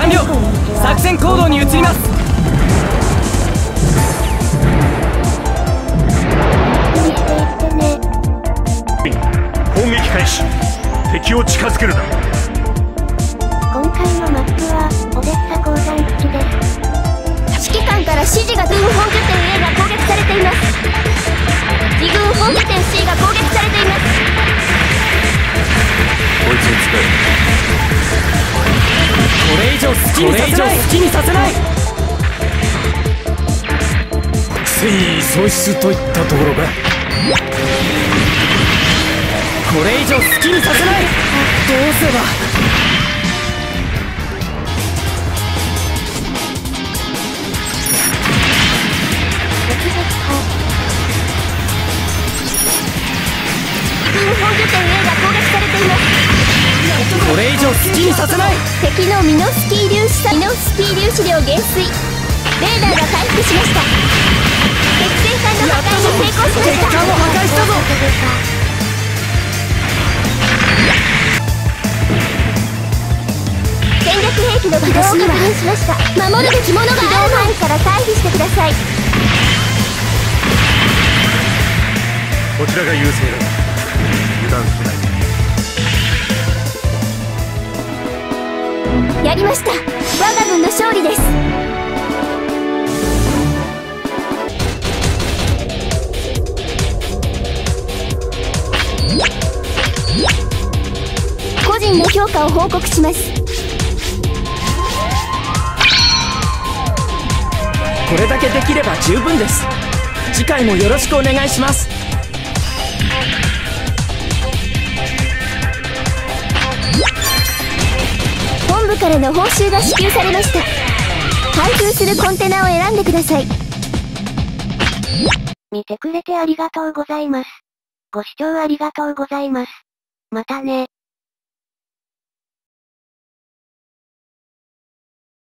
了。作戦行動に移ります。 攻撃開始。敵を近づけるな。 今回のマップはオデッサ鉱山基地です。指揮官から指示が軍本拠点 A が攻撃されています。自軍本拠点 C が攻撃されています。 こいつを使え。 これ以上好きにさせない。 戦意喪失といったところか。 これ以上好きにさせない。どうすれば。 軍本拠点 A が攻撃されています。 これ以上好きにさせない。 敵のミノスキー粒子量減衰。レーダーが回復しました。敵戦艦の破壊に成功しました。 敵艦を破壊したぞ。 戦略兵器の起動を確認しました。守るべきものがある。起動範囲から退避してください。 こちらが優勢だ。油断するな。 やりました。我が軍の勝利です。個人の評価を報告します。 これだけできれば十分です。次回もよろしくお願いします。 本部からの報酬が支給されました。開封するコンテナを選んでください。見てくれてありがとうございます。ご視聴ありがとうございます。またね。